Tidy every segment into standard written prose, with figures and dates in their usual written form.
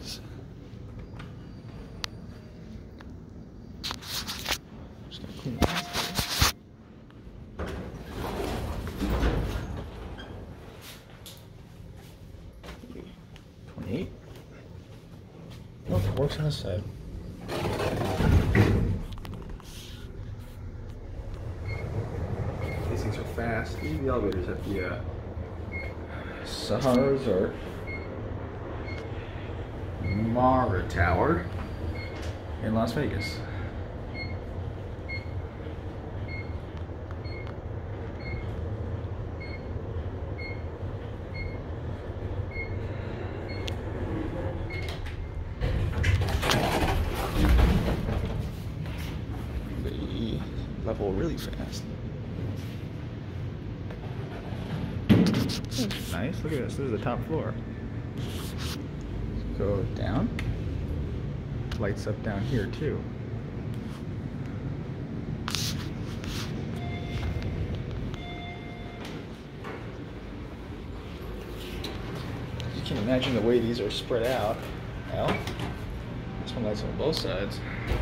Just gonna clean the last bit. 28. Oh, it works on this side. These things are fast. These are the elevators at the Sahara Resort. Mara Tower in Las Vegas. They level really fast. That's nice. Look at this. This is the top floor. Go down. Lights up down here too. You can imagine the way these are spread out. Well, this one lights on both sides.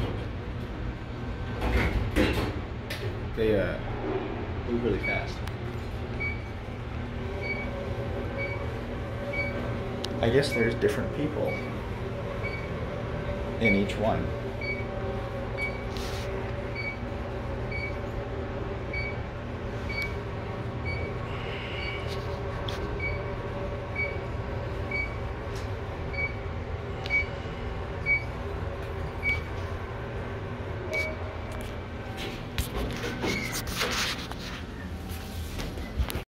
They move really fast. I guess there's different people in each one.